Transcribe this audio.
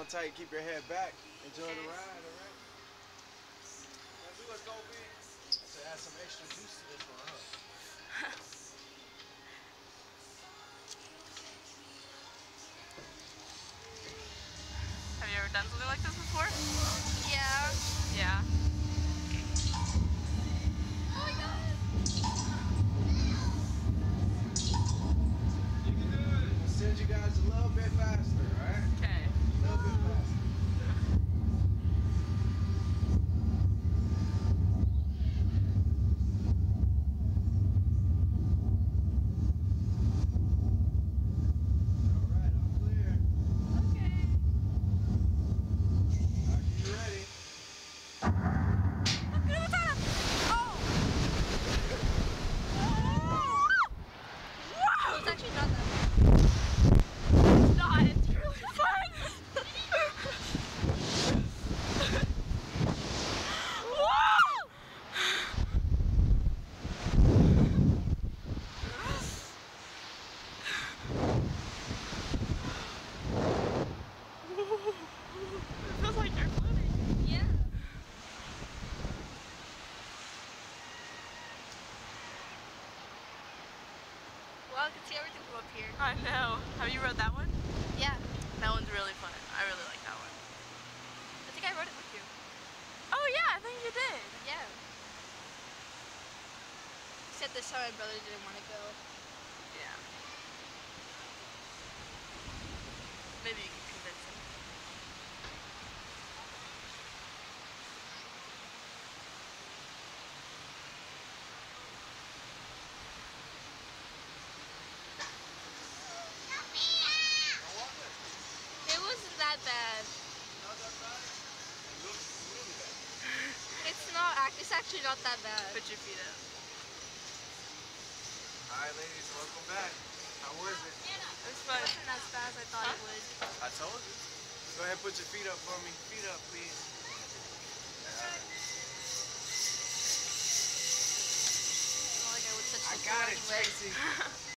tight. Keep your head back. Enjoy the ride, all right? Let's see what's going to be. To add some extra juice to this one, huh? Have you ever done something like this before? Yeah. Yeah. Oh my god. You can do it. I'll send you guys a little bit faster, all right? Okay. A little bit faster. It's actually not that bad. It's not. It's really fun. Whoa! It feels like you're floating. Yeah. Well, I can see everything from up here. I know. Have you rode that one? Yeah. That one's really fun. I really like that one. I think I rode it with you. Oh yeah, I think you did. Yeah. Except this time my brother didn't want to go. Yeah. Maybe you can convince him. It wasn't that bad. Not that bad? It looks really bad. It's actually not that bad. Put your feet up. Alright ladies, welcome back. How was it? It was fun. It wasn't as bad as I thought it would. I told you. Go ahead and put your feet up for me. Feet up, please. Not like I would touch I the got floor it, anyway. Tracy.